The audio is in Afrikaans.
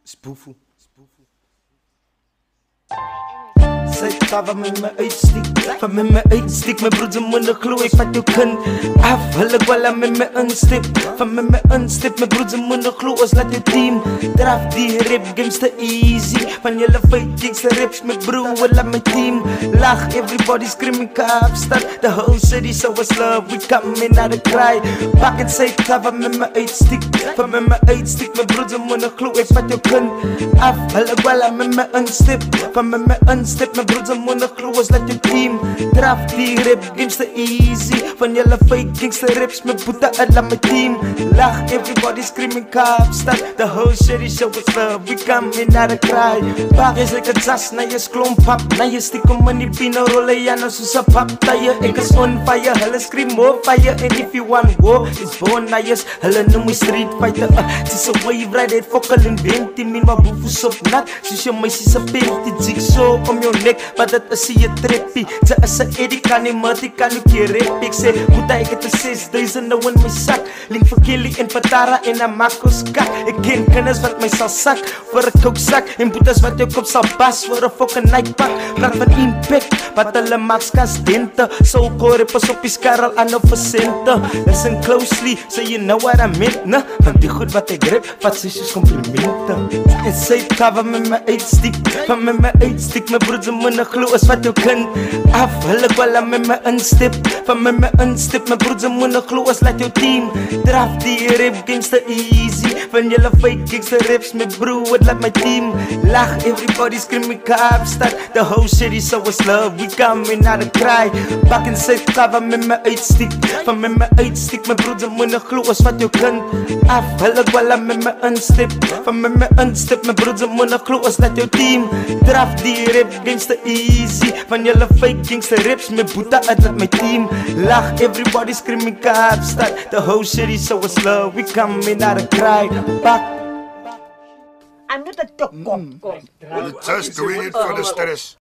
Spoofel. Zij tava met me uitstiek, van met me uitstiek. Mijn broeder moet de gloe, ik vat jou kind af. Hulle gwala met me unstip, van met me unstip. Mijn broeder moet de gloe, als laat je team draf die rip games te easy. Van jullie fight kicks de rips met broer, laat mijn team lach. Everybody screaming Kaapstad, the whole city so what's love. We coming out of cry, back and say tava met me uitstiek, van met me uitstiek. Mijn broeder moet de gloe, ik vat jou kind af. Hulle gwala met me unstip, van met me unstip. Mijn broeder moet de gloe, als laat je team draf die rip games te easy. Van jullie fake kicks de rips met boete, laat mijn team lach. Everybody screaming Kaapstad, the whole city show us love. We coming out of cry, back is like a jas na je klomp pap. Na je stiekem in die pino rolle, ja nou soos a pap tye. Ek is on fire, hulle scream more fire. And if you want war, it's born na jes. Hulle noem my street fighter, het is a wave ride, het fokkel in wind. Die min maar boefoes op nat, soos jou meisjes a penty. Jigsaw om jou nek, maar dat is je trippie. Ze is a eddy, kan nie multi, kan nie keer rap. Ek sê, moet ek het a 6000 nou in my sak. Link vir Kelly en Patara en a Marcos kak. Ek ken kinders wat my sal sak, voor a kooksak. En boetes wat jou kop sal bas, voor a fucking nightpak. Praat van impact, wat hulle maaks kas dente. So core, pas op die skarrel aan of versente. Listen closely, so you know what I meant, ne? Van die goed wat ek rip, wat sy soos complimenten. En sy cover met my uitstiek, van met my uitstiek. My broeder moet ne glo is wat jou kind af. Hulle gwala met my instip, van met my instip. My broeder moet ne glo is laat jou team draf die rip games te easy. Van julle fake kicks de rips met broer, het laat my team lach. Everybody screaming Kaapstad, the whole city so it's love. We coming out of cry, back and say cover met my uitstiek, van met my uitstiek. My broeder moet ne glo is wat jou kind af. Hulle gwala met my instip, van met my instip. My broeder moet ne glo is laat jou team draf die rip games te easy. Van julle fake kicks de rips met boete, het laat my team lach. Everybody screaming Kaapstad, the whole city so it's love. We coming out of cry, back. I'm not a talk. We're just doing it for the status.